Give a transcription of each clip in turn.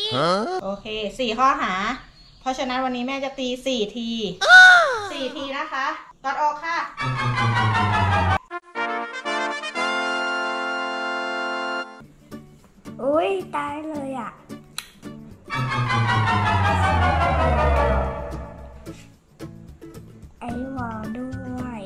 โอเค4 ข้อหาเพราะฉะนั้นวันนี้แม่จะตี4 ที4 ทีนะคะกดออกค่ะอุ้ยตายเลยอ่ะไอวอลด้วย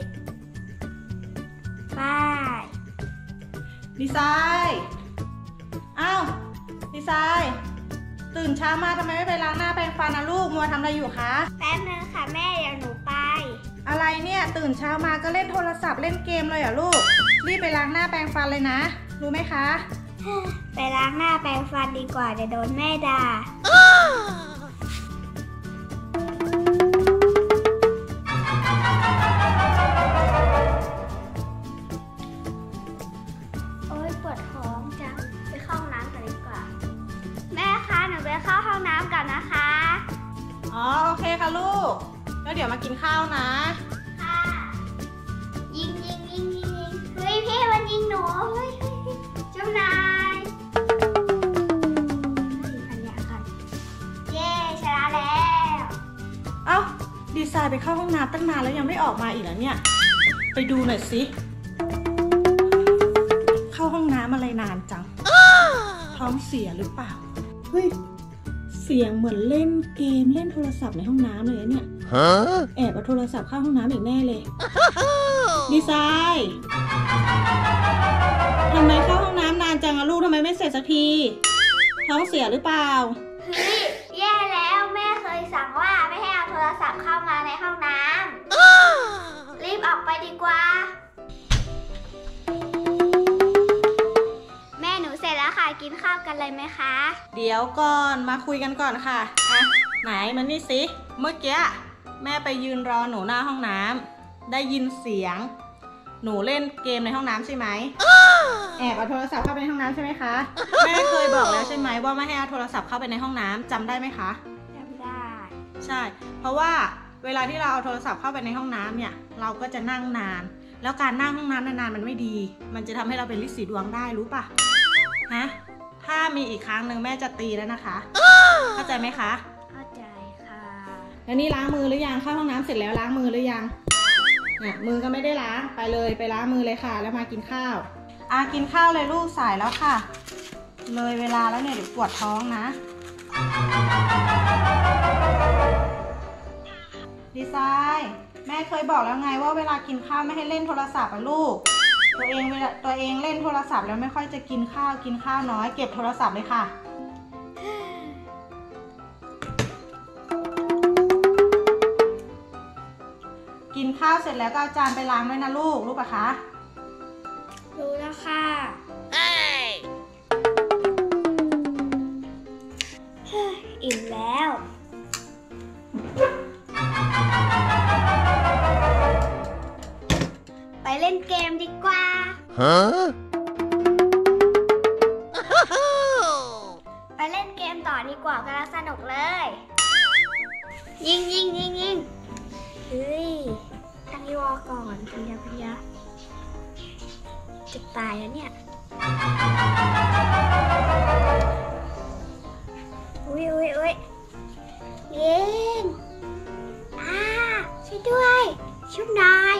ป้ายดีไซน์อ้าวดีไซน์ตื่นเช้ามาทำไมไม่ไปล้างหน้าแปรงฟันนะลูกมัวทำอะไรอยู่คะแป๊บนึงค่ะแม่เดี๋ยวหนูไปอะไรเนี่ยตื่นเช้ามาก็เล่นโทรศัพท์เล่นเกมเลยเหรอลูกรีบไปล้างหน้าแปรงฟันเลยนะรู้ไหมคะไปล้างหน้าแปรงฟันดีกว่าจะโดนแม่ด่าโอ๊ยปวดท้องจังไปเข้าห้องน้ำกันดีกว่าแม่คะหนูไปเข้าห้องน้ำกันนะคะอ๋อโอเคค่ะลูกแล้วเดี๋ยวมากินข้าวนะค่ะยิงเฮ้ยพี่มันยิงหนูเฮ้ยเจ้านายพันยากันเย้ชนะแล้วเอ้าดีไซน์ไปเข้าห้องน้ำตั้งนานแล้วยังไม่ออกมาอีกแล้วเนี่ยไปดูหน่อยสิเข้าห้องน้ำอะไรนานจังท้องเสียหรือเปล่าเฮ้ยเสียงเหมือนเล่นเกมเล่นโทรศัพท์ในห้องน้ำเลยเนี่ยแอบเอาโทรศัพท์เข้าห้องน้ำอีกแน่เลยดีไซน์ทำไมเข้าห้องน้ำนานจังอะลูกทำไมไม่เสร็จสักทีท้องเสียหรือเปล่าเฮ้ยแย่แล้วแม่เคยสั่งว่าไม่ให้เอาโทรศัพท์เข้ามาในห้องน้ำรีบออกไปดีกว่าแม่หนูเสร็จแล้วค่ะกินข้าวกันเลยไหมคะเดี๋ยวก่อนมาคุยกันก่อนค่ะไหนมันนี่สิเมื่อกี้แม่ไปยืนรอหนูหน้าห้องน้ำได้ยินเสียงหนูเล่นเกมในห้องน้ำใช่ไหมแอบเอาโทรศัพท์เข้าไปในห้องน้ำใช่ไหมคะแม่เคยบอกแล้วใช่ไหมว่าไม่ให้เอาโทรศัพท์เข้าไปในห้องน้ำจำได้ไหมคะจำได้ใช่เพราะว่าเวลาที่เราเอาโทรศัพท์เข้าไปในห้องน้ำเนี่ยเราก็จะนั่งนานแล้วการนั่งห้องน้ำนานๆมันไม่ดีมันจะทำให้เราเป็นลิสีดวงได้รู้ปะฮะถ้ามีอีกครั้งหนึ่งแม่จะตีแล้วนะคะเข้าใจไหมคะเข้าใจค่ะแล้วนี่ล้างมือหรือยังเข้าห้องน้ำเสร็จแล้วล้างมือหรือยังเนี่ยมือก็ไม่ได้ล้างไปเลยไปล้างมือเลยค่ะแล้วมากินข้าวกินข้าวเลยลูกสายแล้วค่ะเลยเวลาแล้วเนี่ยเดี๋ยวปวดท้องนะดีไซน์แม่เคยบอกแล้วไงว่าเวลากินข้าวไม่ให้เล่นโทรศัพท์อะลูกตัวเองเล่นโทรศัพท์แล้วไม่ค่อยจะกินข้าวน้อยเก็บโทรศัพท์เลยค่ะกินข้าวเสร็จแล้วก็เอาจานไปล้างด้วยนะลูกรู้ปะคะรู้แล้วค่ะอิ่มแล้วไปเล่นเกมดีกว่าไปเล่นเกมต่อดีกว่ากำลังสนุกเลยยิงเฮ้ยตั้งวอก่อนพยาจะตายแล้วเนี่ยอุ้ยยิงช่วยด้วยชุบนาย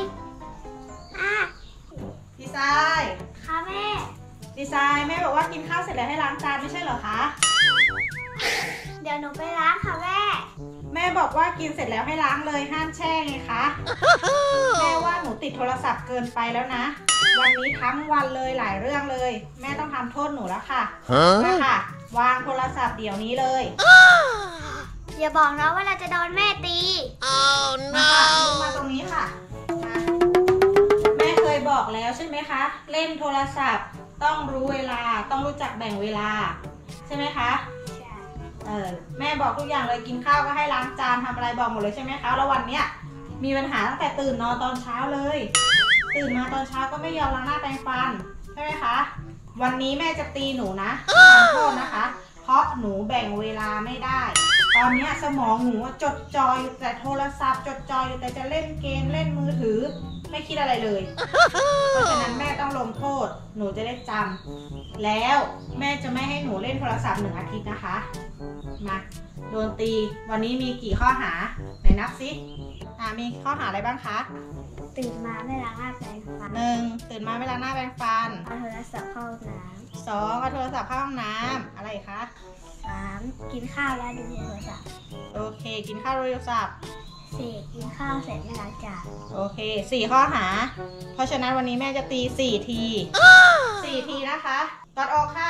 ดีไซน์ค่ะแม่ดีไซน์แม่บอกว่ากินข้าวเสร็จแล้วให้ล้างจานไม่ใช่เหรอคะเดี๋ยวหนูไปล้างค่ะแม่บอกว่ากินเสร็จแล้วให้ล้างเลยห้ามแช่ไงคะแม่ว่าหนูติดโทรศัพท์เกินไปแล้วนะวันนี้ทั้งวันเลยหลายเรื่องเลยแม่ต้องทำโทษหนูแล้วค่ะมาค่ะวางโทรศัพท์เดี๋ยวนี้เลยอย่าบอกนะว่าเราจะโดนแม่ตีมาค่ะมาตรงนี้ค่ะแม่เคยบอกแล้วใช่ไหมคะเล่นโทรศัพท์ต้องรู้เวลาต้องรู้จักแบ่งเวลาใช่ไหมคะแม่บอกทุกอย่างเลยกินข้าวก็ให้ล้างจานทำอะไรบอกหมดเลยใช่ไหมคะแล้ววันเนี้ยมีปัญหาตั้งแต่ตื่นนอนตอนเช้าเลยตื่นมาตอนเช้าก็ไม่ยอมล้างหน้าแปรงฟันใช่ไหมคะวันนี้แม่จะตีหนูนะขอโทษนะคะเพราะหนูแบ่งเวลาไม่ได้ตอนนี้สมองหนูจดจ่ออยู่แต่โทรศัพท์จดจ่ออยู่แต่จะเล่นเกมเล่นมือถือไม่คิดอะไรเลย เพราะฉะนั้นแม่ต้องลงโทษหนูจะได้จำแล้วแม่จะไม่ให้หนูเล่นโทรศัพท์1 อาทิตย์นะคะมาโดนตีวันนี้มีกี่ข้อหาไหนนับสิมีข้อหาอะไรบ้างคะตื่นมาไม่ล้างหน้าแปรงฟัน 1ตื่นมาไม่ล้างหน้าแปรงฟันเอาโทรศัพท์เข้าห้องน้ำ2เอาโทรศัพท์เข้าห้องน้ำอะไรคะ 3กินข้าวแล้วดูโทรศัพท์โอเคกินข้าวดูโทรศัพท์ 4กินข้าวเสร็จไม่ล้างจานโอเค4ข้อหาเพราะฉะนั้นวันนี้แม่จะตี4 ที4 ทีนะคะตัดออกค่ะ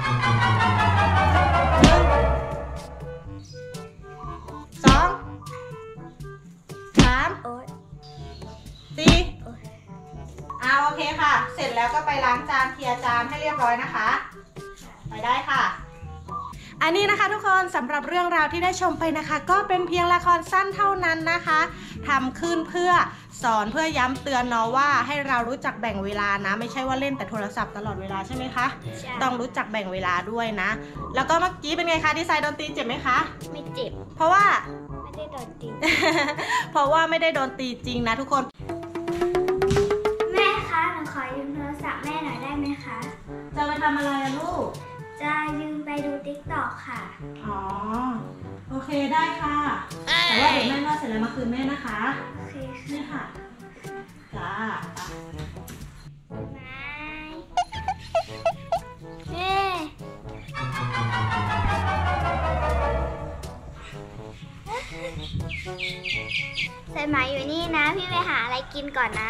โอเคค่ะเสร็จแล้วก็ไปล้างจานเคลียร์จานให้เรียบร้อยนะคะไปได้ค่ะอันนี้นะคะทุกคนสำหรับเรื่องราวที่ได้ชมไปนะคะก็เป็นเพียงละครสั้นเท่านั้นนะคะทำขึ้นเพื่อสอนเพื่อย้ำเตือนเนาะว่าให้เรารู้จักแบ่งเวลานะไม่ใช่ว่าเล่นแต่โทรศัพท์ตลอดเวลาใช่ไหมคะต้องรู้จักแบ่งเวลาด้วยนะแล้วก็เมื่อกี้เป็นไงคะดีไซน์โดนตีเจ็บไหมคะไม่เจ็บเพราะว่าไม่ได้โดนตีเพราะว่าไม่ได้โดนตีจริงนะทุกคนขอยืมโทรศัพท์แม่หน่อยได้ไหมคะจะไปทำอะไรลูกจะยืมไปดู TikTok ค่ะอ๋อโอเคได้ค่ะแต่ว่าเดี๋ยวแม่นวดเสร็จแล้วมาคืนแม่นะคะโอเคนี่ค่ะจ้าใส่หมาอยู่นี่นะพี่ไปหาอะไรกินก่อนนะ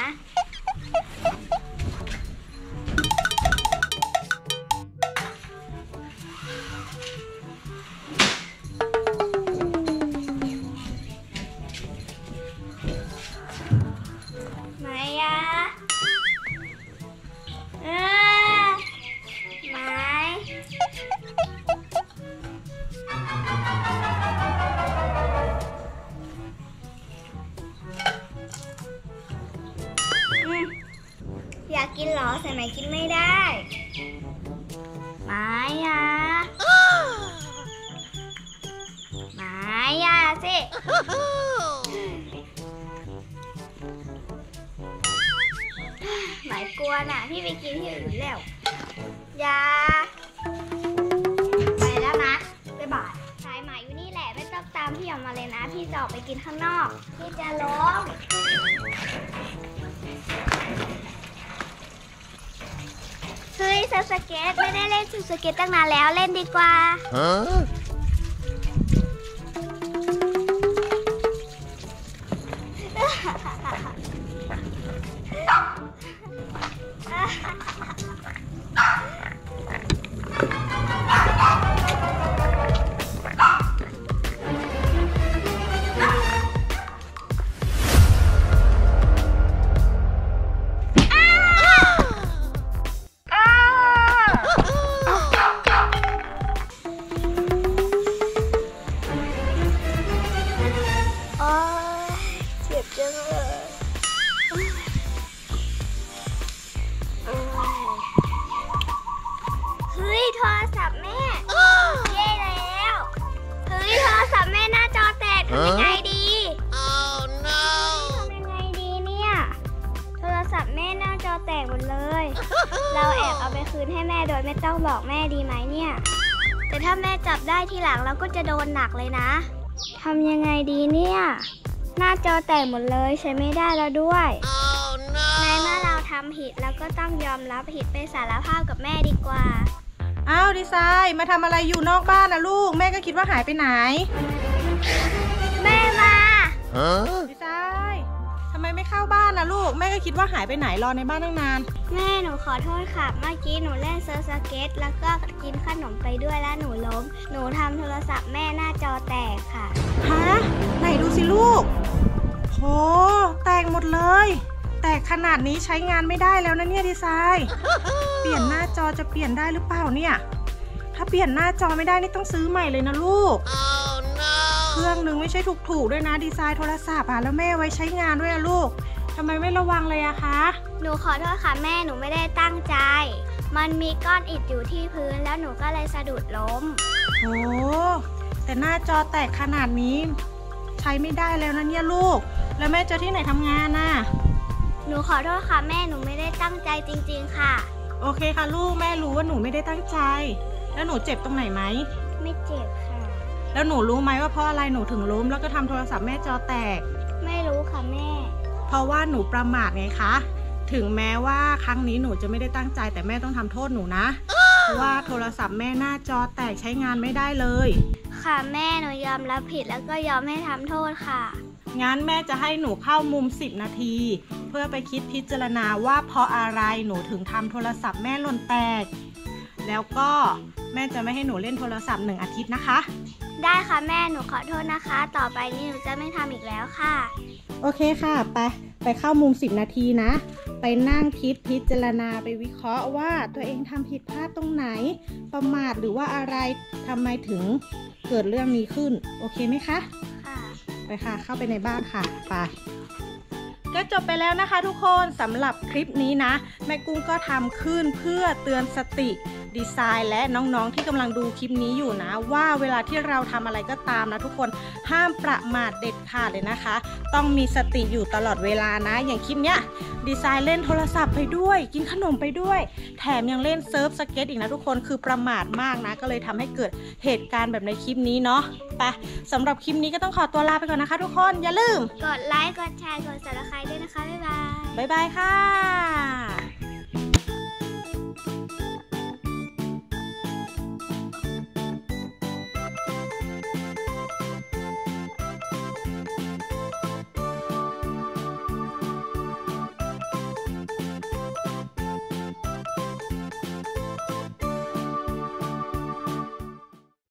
อยากกินหรอใส่ไหมกินไม่ได้หมายาหมายาสิหมายกลัวน่ะพี่ไปกินที่อื่นแล้วยาไปแล้วนะบ๊ายบายสายหมายอยู่นี่แหละไม่ต้องตามพี่ออกมาเลยนะพี่จะออกไปกินข้างนอกพี่จะร้องเฮ้ยเซิร์ฟสเก็ตไม่ได้เล่นเซิร์ฟสเก็ตตั้งนานแล้วเล่นดีกว่ายังไงดี Oh no ทำยังไงดีเนี่ยโทรศัพท์แม่หน้าจอแตกหมดเลย เราแอบเอาไปคืนให้แม่โดยไม่ต้องบอกแม่ดีไหมเนี่ยแต่ถ้าแม่จับได้ทีหลังเราก็จะโดนหนักเลยนะทำยังไงดีเนี่ยหน้าจอแตกหมดเลยใช้ไม่ได้แล้วด้วย Oh no ในเมื่อเราทำผิดเราก็ต้องยอมรับผิดไปสารภาพกับแม่ดีกว่าอ้าวดีไซน์มาทำอะไรอยู่นอกบ้านนะลูกแม่ก็คิดว่าหายไปไหนแม่มาดีไซน์ทำไมไม่เข้าบ้านนะลูกแม่ก็คิดว่าหายไปไหนรอในบ้านตั้งนานแม่หนูขอโทษค่ะเมื่อกี้หนูเล่นเซิร์ฟสเก็ตแล้วก็กินขนมไปด้วยแล้วหนูล้มหนูทำโทรศัพท์แม่หน้าจอแตกค่ะฮะไหนดูสิลูกโหแตกหมดเลยแตกขนาดนี้ใช้งานไม่ได้แล้วนะเนี่ยดีไซน์เปลี่ยนหน้าจอจะเปลี่ยนได้หรือเปล่าเนี่ยถ้าเปลี่ยนหน้าจอไม่ได้นี่ต้องซื้อใหม่เลยนะลูก oh, no. เครื่องนึงไม่ใช่ถูกๆด้วยนะดีไซน์โทรศัพท์แล้วแม่ไว้ใช้งานด้วยนะลูกทำไมไม่ระวังเลยอะคะหนูขอโทษค่ะแม่หนูไม่ได้ตั้งใจมันมีก้อนอิฐอยู่ที่พื้นแล้วหนูก็เลยสะดุดล้มโอ้แต่หน้าจอแตกขนาดนี้ใช้ไม่ได้แล้วนะเนี่ยลูกแล้วแม่จะที่ไหนทำงานน่ะหนูขอโทษค่ะแม่หนูไม่ได้ตั้งใจจริงๆค่ะโอเคค่ะลูกแม่รู้ว่าหนูไม่ได้ตั้งใจแล้วหนูเจ็บตรงไหนไหมไม่เจ็บค่ะแล้วหนูรู้ไหมว่าเพราะอะไรหนูถึงล้มแล้วก็ทำโทรศัพท์แม่จอแตกไม่รู้ค่ะแม่เพราะว่าหนูประมาทไงคะถึงแม้ว่าครั้งนี้หนูจะไม่ได้ตั้งใจแต่แม่ต้องทำโทษหนูนะเพราะว่าโทรศัพท์แม่หน้าจอแตกใช้งานไม่ได้เลยค่ะแม่หนูยอมรับผิดแล้วก็ยอมให้ทำโทษค่ะงั้นแม่จะให้หนูเข้ามุม10 นาทีเพื่อไปคิดพิจารณาว่าเพราะอะไรหนูถึงทำโทรศัพท์แม่หล่นแตกแล้วก็แม่จะไม่ให้หนูเล่นโทรศัพท์1 อาทิตย์นะคะได้ค่ะแม่หนูขอโทษนะคะต่อไปนี้หนูจะไม่ทำอีกแล้วค่ะโอเคค่ะไปเข้ามุม10 นาทีนะไปนั่งคิดพิจารณาไปวิเคราะห์ว่าตัวเองทำผิดพลาดตรงไหนประมาทหรือว่าอะไรทำไมถึงเกิดเรื่องนี้ขึ้นโอเคไหมคะค่ะไปค่ะเข้าไปในบ้านค่ะไปก็จบไปแล้วนะคะทุกคนสำหรับคลิปนี้นะแม่กุ้งก็ทำขึ้นเพื่อเตือนสติดีไซน์และน้องๆที่กำลังดูคลิปนี้อยู่นะว่าเวลาที่เราทำอะไรก็ตามนะทุกคนห้ามประมาทเด็ดขาดเลยนะคะต้องมีสติอยู่ตลอดเวลานะอย่างคลิปเนี้ยดีไซน์เล่นโทรศัพท์ไปด้วยกินขนมไปด้วยแถมยังเล่นเซิร์ฟสเก็ตอีกนะทุกคนคือประมาทมากนะก็เลยทำให้เกิดเหตุการณ์แบบในคลิปนี้เนาะไปสำหรับคลิปนี้ก็ต้องขอตัวลาไปก่อนนะคะทุกคนอย่าลืมกดไลค์กดแชร์กด Subscribe ด้วยนะคะบ๊ายบายค่ะ